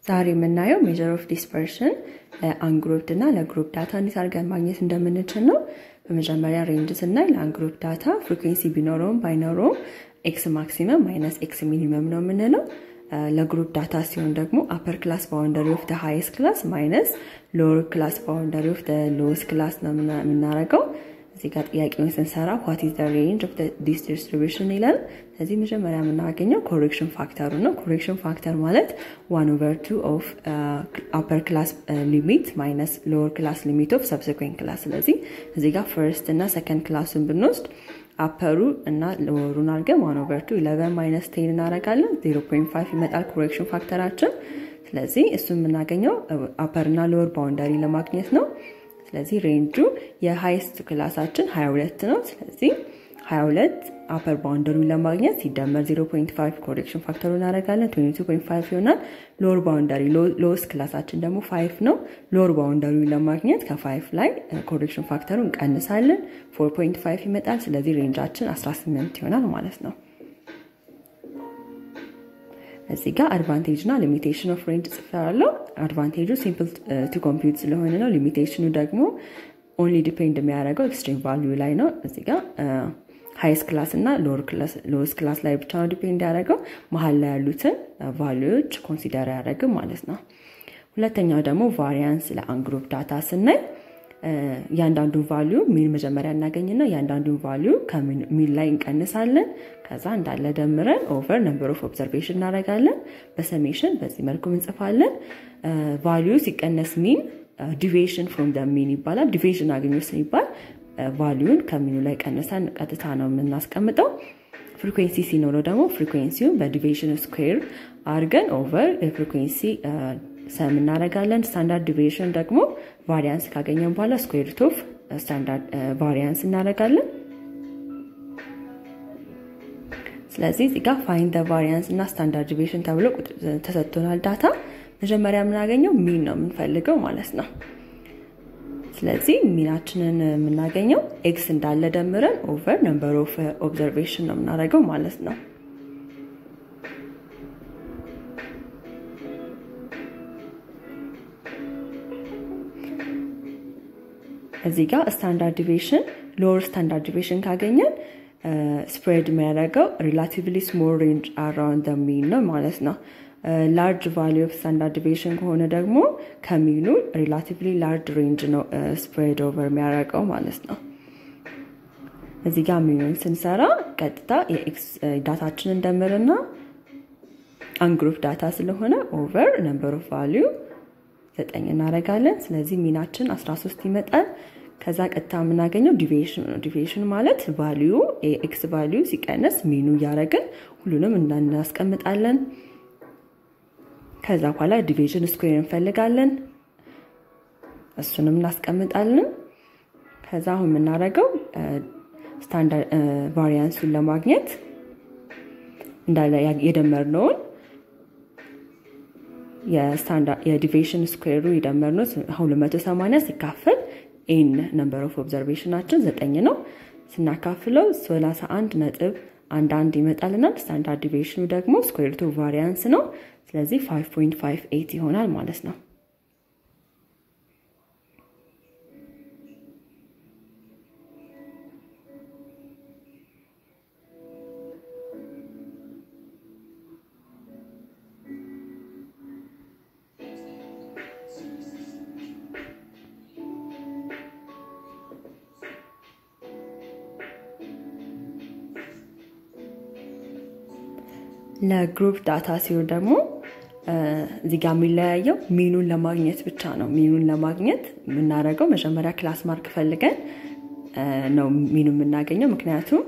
ዛሬ የምናየው measure of dispersion ungrouped እና ለgrouped data እንዴት አድርገን ማግኘት እንደምንችል ነው። በመጀመሪያ range ስናይ ለungrouped data frequency ቢኖረውም ባይኖረውም x maximum minus x minimum ነው የምንለው። ለgrouped data ሲሆን ደግሞ upper class boundary of the highest class minus lower class boundary of the lowest class ነው የምናደርገው። እዚህ ጋር ጥያቄውን ስንሰራ what is the range of this distribution ይላል። ስለዚህ መጀመሪያ የምናገኘው correction factor ነው። correction factor ማለት 1/2 of upper class limit minus lower class limit of subsequent class። ስለዚህ እዚህ ጋር first እና second classን ብንወስድ upper እና lowerን አድርገን 1/2 11 minus 10 እናደርጋለን 0.5 ይመጣል correction factorአችን። ስለዚህ እሱን የምናገኘው upper እና lower boundary ለማግኘት ነው። ስለዚህ ሬንጁ የሃይስት ክላሳችን 22 ነው። ስለዚህ 22 upper boundary ለማግኘት ሲደመር 0.5 correction factor እናደርጋለን 22.5 ይሆናል። lower boundary lowest ክላሳችን ደግሞ 5 ነው። lower boundary ለማግኘት ከ5 ላይ correction factorን እንቀንሳለን 4.5 ይመጣል። ስለዚህ ሬንጃችን 18 ይሆናል ማለት ነው። እዚህ ጋር advantage እና limitation of range ጽፈራለሁ። advantage simple to compute ስለሆነ ነው። limitation ደግሞ only depend የሚያደርገው extreme value ላይ ነው። እዚህ ጋር highest class እና lowest class ላይ ብቻ ነው ዲፔንድ ያደርገው። መሃል ላይ ያሉትን valueዎች ኮንሲደር ያደርግም ማለት ነው። ሁለተኛው ደግሞ variance ለungrouped data ስናይ ያንዳንዱ value ሚን መጀመሪያ እናገኝና ያንዳንዱ value ከሚን ላይ እንቀንሳለን። ከዛ እንዳለ ደምረን over number of observation እናደርጋለን። በሰሜሽን በዚህ መልኩ እንጽፋለን። value ሲቀነስ ሚን deviation from the mean ይባላል። deviation አገኘው ሲባል value ከሚኑ ላይ ቀንሰን ቀጥታ ነው የምናስቀምጠው። frequency ሲኖረው ደግሞ frequency-ውን በdeviation square አድርገን over frequency sum እናደርጋለን። standard deviation ደግሞ variance ካገኘን በኋላ square root of standard variance እናደርጋለን። ስለዚህ እዚህ ጋር find the variance እና standard deviation ተብሎ ተሰጥቶናል ዳታ። መጀመሪያ የምናገኘው ሚን ነው የምንፈልገው ማለት ነው። ስለዚህ ሚናችንን የምናገኘው x እንዳለ ደምረን over number of observation ነው የምናደርገው ማለት ነው። እዚህ ጋር standard deviation lower standard deviation ካገኘን spread የሚያደርገው relatively small range around the mean ነው ማለት ነው። large value of standard deviation ከሆነ ደግሞ ከሚኑ relatively large range ነው spread over የሚያደርገው ማለት ነው። እዚህ ጋር ሚኑን ስንሰራ ቀጥታ የx ዳታችንን እንደምርና ungrouped data ስለሆነ over number of value 9 እናደርጋለን። ስለዚህ ሚናችን 13 ይመጣል። ከዛ ቀጥታ የምናገኘው deviation ነው። deviation ማለት value x value ሲቀነስ ሚኑ ያረጋን ሁሉንም እናስቀምጣለን። ከዛ በኋላ deviation square እንፈልጋለን። እሱንም እናስቀምጣለን። ከዛ አሁን የምናደርገው standard variance-ን ለማግኘት እንዳለ የደመርነውን የስታንዳርድ የዲቪዬሽን ስኩዌሩ ይደመርነው 280 ሲካፈል n number of observationአችን 9 ነው። ስናካፍለው 31.11 ይመጣልና ስታንዳርድ ዲቪዬሽኑ ደግሞ ስኩዌር ሩት ኦፍ ቫሪያንስ ነው። ስለዚህ 5.58 ይሆናል ማለት ነው። ለግሩፕ ዳታ ሲሆን ደግሞ እዚህ ጋር የሚለያየው ሚኑን ለማግኘት ብቻ ነው። ሚኑን ለማግኘት የምናደርገው መጀመሪያ ክላስ ማርክ ፈልገን ነው ሚኑን የምናገኘው። ምክንያቱም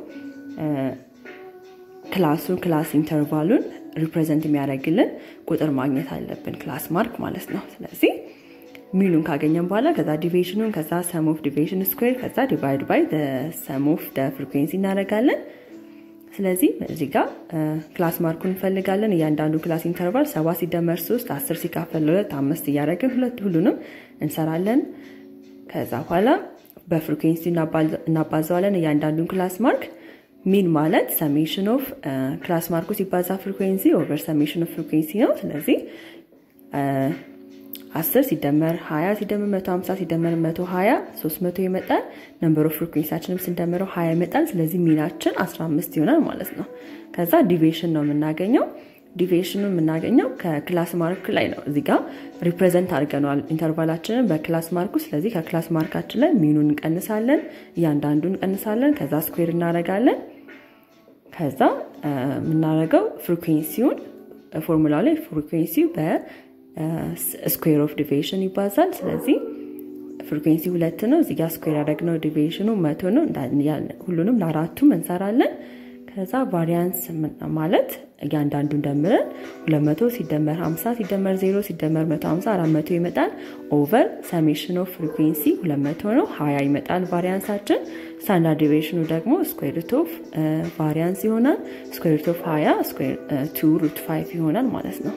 ክላስ ኢንተርቫሉን ሪፕሬዘንት የሚያደርግልን ቁጥር ማግኘት አለብን ክላስ ማርክ ማለት ነው። ስለዚህ ሚኑን ካገኘን በኋላ ከዛ ዲቪዬሽኑን ከዛ sum of deviation square ከዛ divide by the sum of the frequency እናደርጋለን። ስለዚህ እዚህ ጋር ክላስ ማርኩን እንፈልጋለን። እያንዳንዱ ክላስ ኢንተርቫል 7 ሲደመር 3 10 ሲካፈል 2 5 እያደረግን ሁሉንም እንሰራለን። ከዛ በኋላ በፍሪኩዌንሲ እናባዛዋለን እያንዳንዱን ክላስ ማርክ mean ማለት summation of class mark ሲባዛ frequency over summation of frequency ነው። ስለዚህ 10 ሲደመር 20 ሲደመር 150 ሲደመር 120 300 ይመጣል ነምበር ኦፍ ፍሪኩዌንሲያችንም ስንደምረው 20 ይመጣል ስለዚህ ሚናችን 15 ይሆናል ማለት ነው ከዛ ዲቪዬሽን ነው የምናገኘው ዲቪዬሽኑ የምናገኘው ከክላስ ማርክ ላይ ነው እዚህ ጋር ሪፕሬዘንት አድርገናል ኢንተርቫላችንን በክላስ ማርኩ ስለዚህ ከክላስ ማርካችን ላይ ሚኑን እንቀንሳለን ያንዳንዱን እንቀንሳለን ከዛ ስኩዌር እናደርጋለን ከዛ የምናደርገው ፍሪኩዌንሲውን ፎርሙላው ላይ ፍሪኩዌንሲው በስኩዌር ኦፍ ዲቪዬሽን ይባዛል ስለዚህ ፍሪኩዌንሲ 2 ነው እዚህ ጋር ስኩዌር ያደረግነው ዲቪዬሽኑ 100 ነው ሁሉንም ለአራቱም እንሰራለን ከዛ ቫሪያንስ ማለት ያንዳንዱን ደምረን 200 ሲደመር 50 ሲደመር 0 ሲደመር 150 400 ይመጣል ኦቨር ሰሜሽን ኦፍ ፍሪኩዌንሲ 200 ነው 20 ይመጣል ቫሪያንሳችን ስታንዳርድ ዲቪዬሽኑ ደግሞ ስኩዌር ሩት ኦፍ ቫሪያንስ ይሆናል ስኩዌር ሩት ኦፍ 20 ስኩዌር 2 ሩት 5 ይሆናል ማለት ነው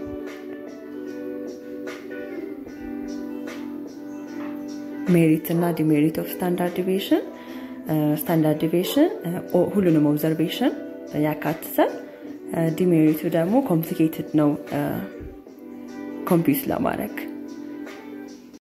ሜሪት እና ዲሜሪት ኦፍ ስታንዳርድ ዲቪዬሽን ሁሉንም ኦብዘርቬሽን ያካትታል ዲሜሪቱ ደግሞ ኮምፕሊኬትድ ነው ኮምፒውት ለማድረግ